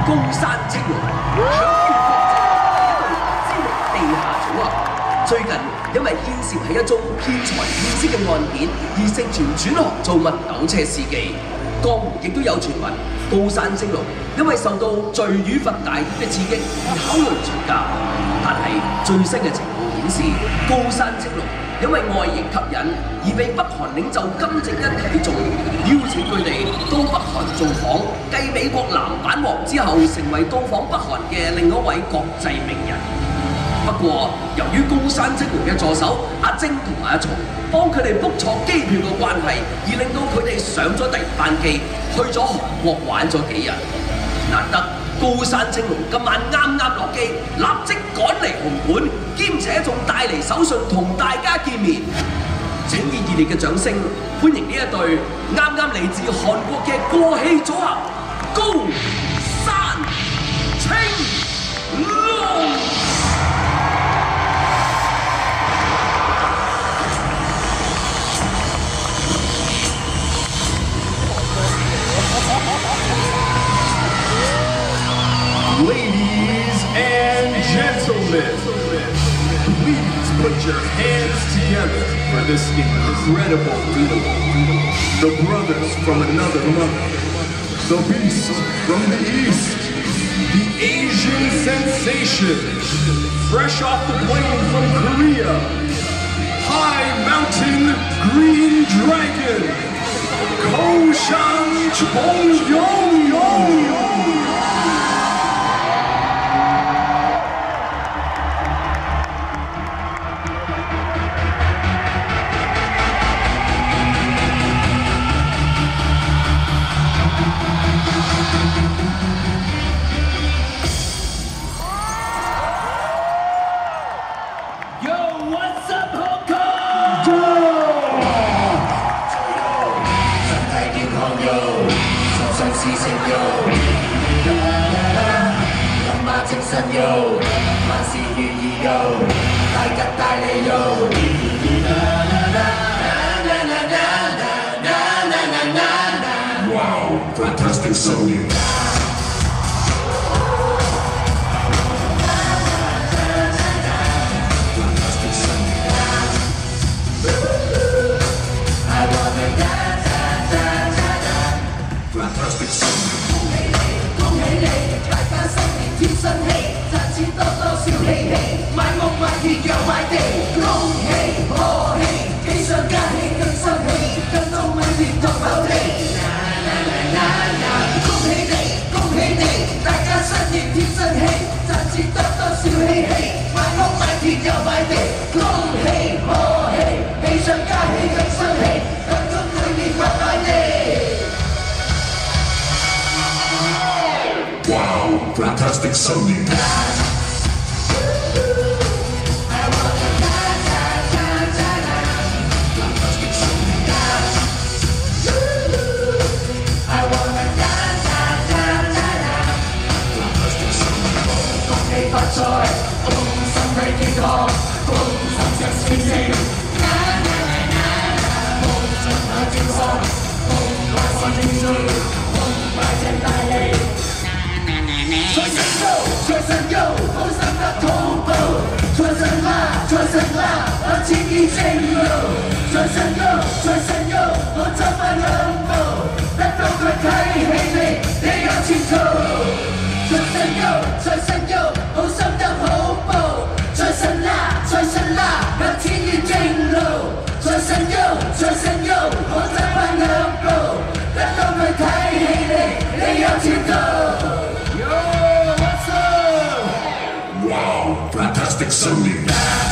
高山青龍，響徹國際一隊知名地下組合。最近因為牽涉喺一宗騙財騙色嘅案件，而盛傳轉行做物斗車司機。江湖亦都有傳聞，高山青龍因為受到罪與罰大碟嘅刺激而考慮出家，但係最新嘅情報顯示，高山青龍因為外形吸引而被北韓領袖金正恩睇中，邀請佢哋到北韓造訪，繼美國男版王之後，成為到訪北韓嘅另一位國際名人。不過，由於高山青龍嘅助手阿晶同阿松幫佢哋 book 錯機票嘅關係，而令到佢哋上咗第二班機，去咗韓國玩咗幾日。難得高山青龍今晚啱落機，立即趕嚟紅館，兼且仲帶嚟手信同大家見面。請以熱烈嘅掌聲歡迎呢一對啱嚟自韓國嘅過氣組合高山青龍。 Ladies and gentlemen, please put your hands together for this incredible duo. The brothers from another mother, the beast from the east, the Asian sensation, fresh off the plane from Korea, High Mountain Green Dragon, Koshan Chongyong. Wow, fantastic song. Fantastic song. 恭喜你，大家新年添新氣，賺錢多少嬉戲，買屋買鐵又買地，恭喜賀喜，喜上加喜更生氣，更多米田同厚地。恭喜你，恭喜你，大家新年添新氣，賺錢多少嬉戲，買屋買鐵又買地，恭喜賀喜，喜上加喜更生氣，更多每年或買地。Wow, fantastic song. Wow, fantastic song.